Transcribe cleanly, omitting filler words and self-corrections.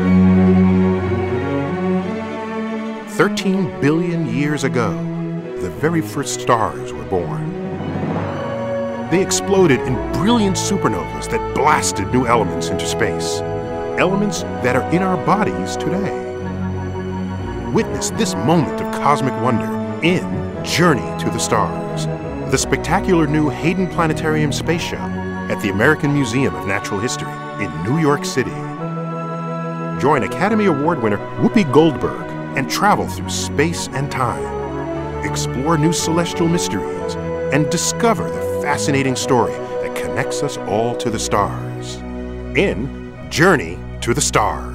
13 billion years ago, the very first stars were born. They exploded in brilliant supernovas that blasted new elements into space, elements that are in our bodies today. Witness this moment of cosmic wonder in Journey to the Stars, the spectacular new Hayden Planetarium space show at the American Museum of Natural History in New York City. Join Academy Award winner Whoopi Goldberg and travel through space and time. Explore new celestial mysteries and discover the fascinating story that connects us all to the stars in Journey to the Stars.